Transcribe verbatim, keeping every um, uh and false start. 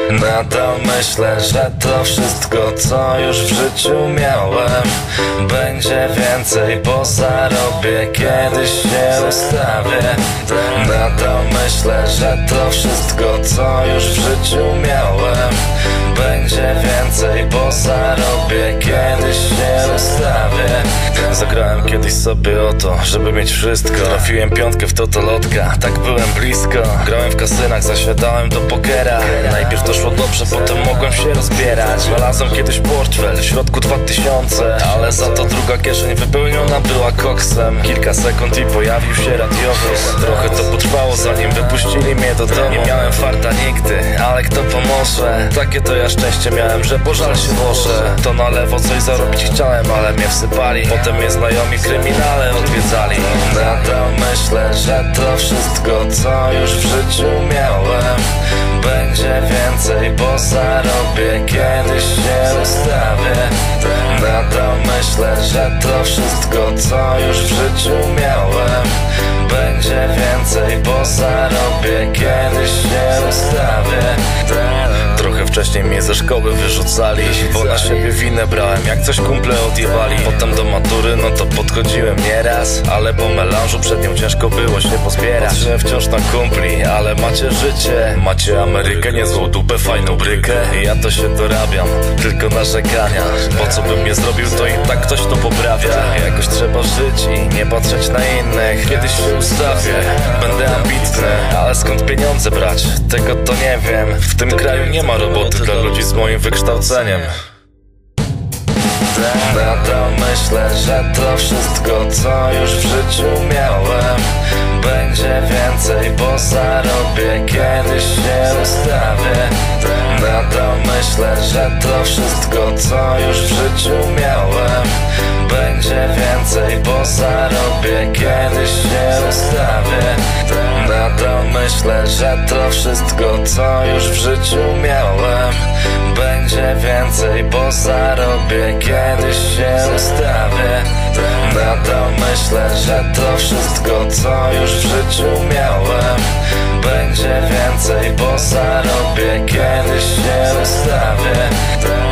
Nadal myślę, że to wszystko, co już w życiu miałem, będzie więcej, bo zarobię, kiedyś się ustawię. Nadal myślę, że to wszystko, co już w życiu miałem, będzie więcej, bo zarobię, kiedyś się ustawię. Zagrałem kiedyś sobie o to, żeby mieć wszystko. Trafiłem piątkę w totolotka, tak byłem blisko. Grałem w kasynach, zasiadałem do pokera. Najpierw to szło dobrze, potem mogłem się rozbierać. Znalazłem kiedyś portfel, w środku dwa tysiące, ale za to druga kieszeń wypełniona była koksem. Kilka sekund i pojawił się radiowóz. Trochę to potrwało, zanim wypuścili mnie do domu. Nie miałem farta nigdy, ale kto pomoże? Takie to ja szczęście miałem, że pożal się włożę. To na lewo coś zarobić chciałem, ale mnie wsypali. Potem mnie znajomi kryminale odwiedzali. Nadal myślę, że to wszystko, co już w życiu miałem, będzie więcej, bo zarobię, kiedyś się ustawię. Nadal myślę, że to wszystko, co już w życiu miałem, będzie więcej, bo zarobię, kiedyś się ustawię. Trochę wcześniej mnie ze szkoły wyrzucali, bo na siebie winę brałem, jak coś kumple odjebali. Potem do matury, no to podchodziłem nieraz, ale po melanżu przed nią ciężko było się pozbierać. Patrzę wciąż na kumpli, ale macie życie, macie Amerykę, niezłą dupę, fajną brykę. Ja to się dorabiam, tylko narzekania. Po co bym nie zrobił, to i tak ktoś to poprawia. Jakoś trzeba żyć i nie patrzeć na innych. Kiedyś się ustawię, będę ambitny, ale skąd pieniądze brać? Tego to nie wiem. W tym kraju nie ma roboty dla ludzi z moim wykształceniem. Nadal myślę, że to wszystko, co już w życiu miałem, będzie więcej, bo zarobię, kiedyś się ustawię. Nadal myślę, że to wszystko, co już w życiu miałem, będzie więcej, bo zarobię, kiedyś się ustawię. Nadal myślę, że to wszystko, co już w życiu miałem, będzie więcej, bo zarobię, kiedyś się ustawię. Nadal myślę, że to wszystko, co już w życiu miałem, będzie więcej, bo zarobię, kiedyś się ustawię.